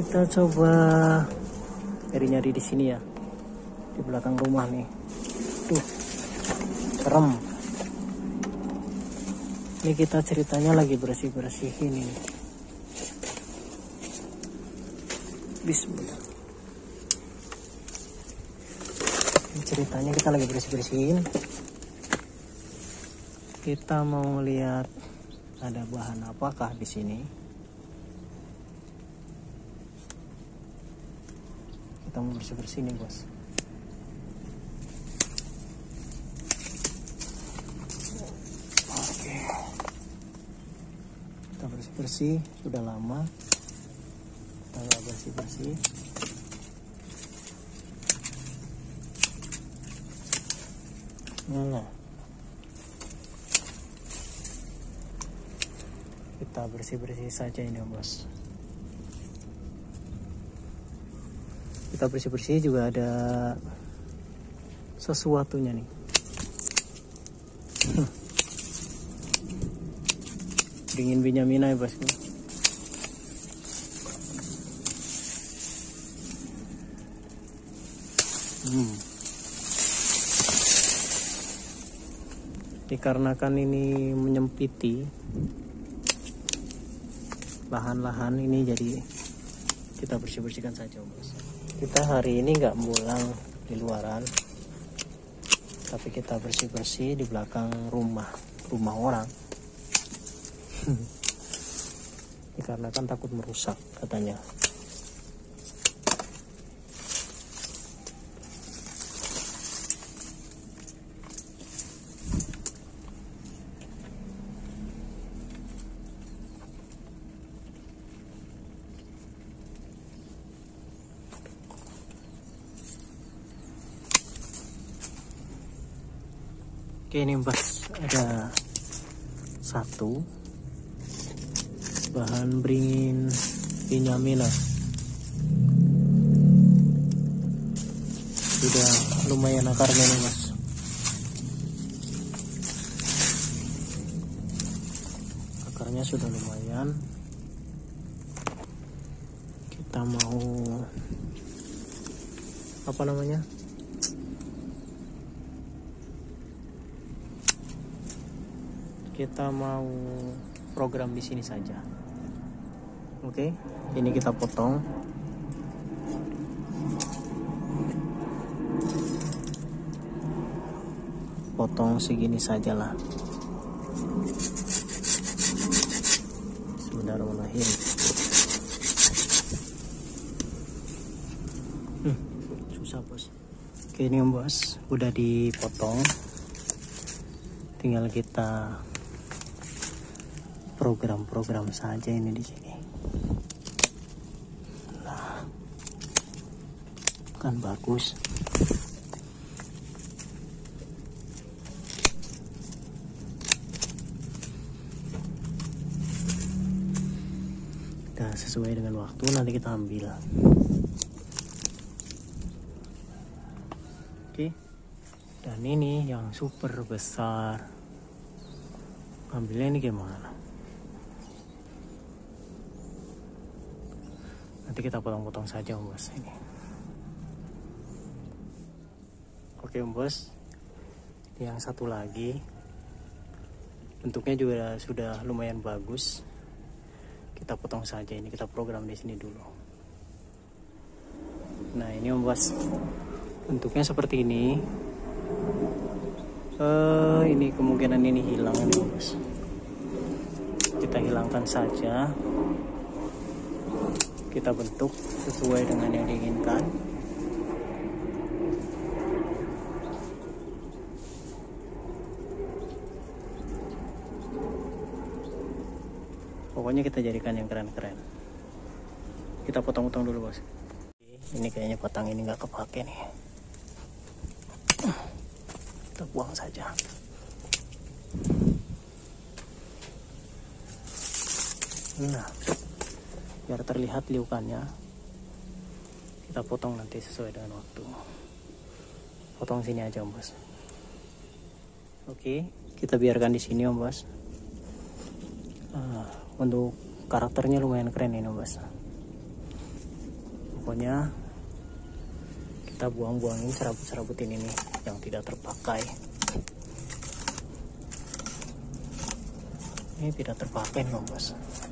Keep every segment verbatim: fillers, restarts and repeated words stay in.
Kita coba nyari-nyari di sini ya, di belakang rumah nih. Tuh, serem. Ini kita ceritanya lagi bersih-bersihin ini. Bismillah. Ini ceritanya kita lagi bersih-bersihin. Kita mau lihat ada bahan apakah di sini. Kita mau bersih-bersih nih, bos. Oke. Kita bersih-bersih, sudah lama kita nggak bersih-bersih. Nah, kita bersih-bersih saja ini, bos. Kita bersih-bersih juga ada sesuatunya nih. Dingin Binyamina ya, bosku. Hmm. Dikarenakan ini menyempiti lahan-lahan ini, jadi kita bersih-bersihkan saja, bos. Kita hari ini nggak pulang di luaran, tapi kita bersih-bersih di belakang rumah rumah orang. Dikarenakan takut merusak katanya. Oke, ini bos, ada satu bahan beringin Binyamina. Sudah lumayan akarnya nih, mas. Akarnya sudah lumayan. Kita mau apa namanya? Kita mau program di sini saja. Oke, ini kita potong. Potong segini sajalah. Bismillahirrahmanirrahim. Hmm, susah, bos. Oke, ini bos, udah dipotong. Tinggal kita program-program saja ini di sini. Nah, kan bagus. Nah, sesuai dengan waktu nanti kita ambil. Oke. Dan ini yang super besar. Ambilnya ini gimana? Nanti kita potong-potong saja, bos, ini. Oke, bos. Yang satu lagi bentuknya juga sudah lumayan bagus. Kita potong saja ini, kita program di sini dulu. Nah, ini bos, bentuknya seperti ini. Eh, ini kemungkinan ini hilang nih, bos. Kita hilangkan saja. Kita bentuk sesuai dengan yang diinginkan. Pokoknya kita jadikan yang keren-keren. Kita potong-potong dulu, bos. Ini kayaknya batang ini nggak kepake nih. Kita buang saja. Nah, biar terlihat liukannya, kita potong nanti sesuai dengan waktu. Potong sini aja, bos. Oke, kita biarkan di sini, om, bos. Nah, untuk karakternya lumayan keren ini, bos. pokoknya kita buang-buangin serabut-serabut ini nih yang tidak terpakai. Ini tidak terpakai nih bos.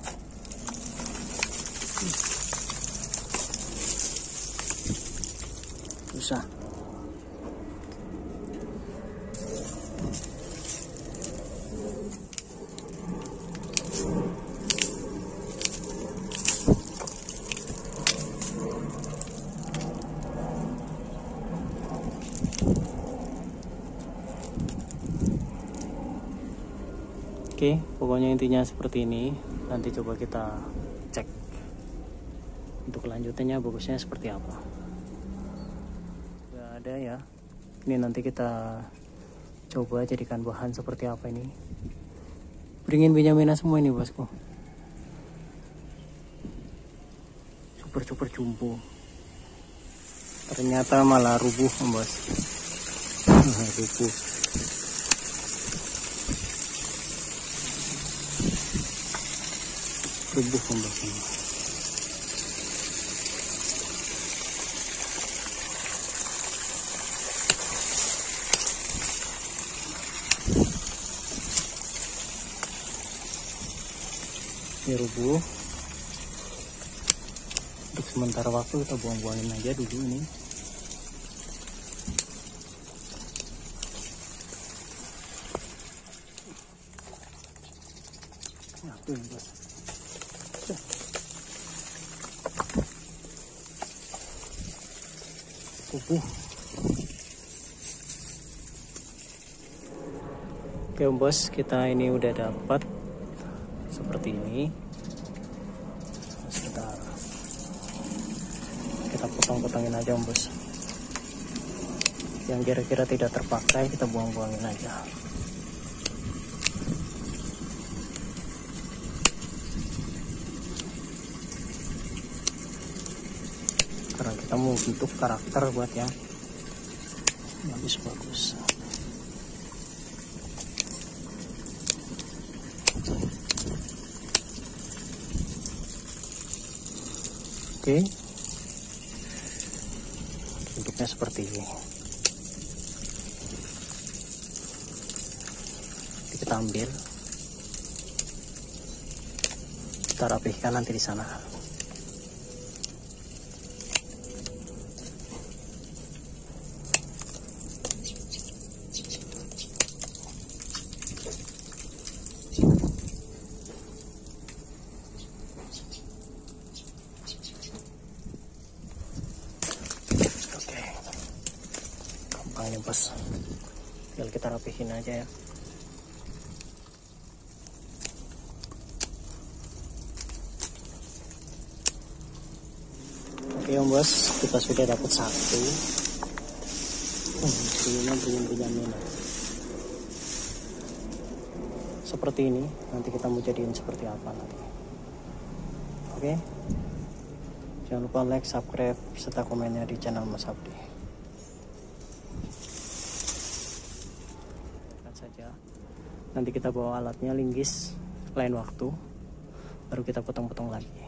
Susah. Oke, pokoknya intinya seperti ini. Nanti coba kita cek untuk kelanjutannya bagusnya seperti apa. Gak ada ya. Ini nanti kita coba jadikan bahan seperti apa ini. Beringin Benjamina semua ini bosku. Super-super jumbo. Ternyata malah rubuh bos. Rubuh. Rubuh pembahasannya. Ini rubuh. Untuk sementara waktu kita buang-buangin aja dulu ini. Apa ini bos? Kupu. Oke bos, kita ini udah dapat seperti ini. Sebentar, kita potong-potongin aja bos. Yang kira-kira tidak terpakai kita buang-buangin aja. Karena kita mau bentuk karakter buat yang bagus-bagus. Oke, bentuknya seperti ini. Kita ambil, kita rapihkan nanti di sana. Gampang bos, tinggal kita rapihin aja ya. Oke om bos, kita sudah dapat satu. Ini Benjamina seperti ini. Nanti kita mau jadiin seperti apa nanti. Oke, jangan lupa like, subscribe, serta komennya di channel Mas Abdi. Saja nanti kita bawa alatnya linggis lain waktu, baru kita potong-potong lagi.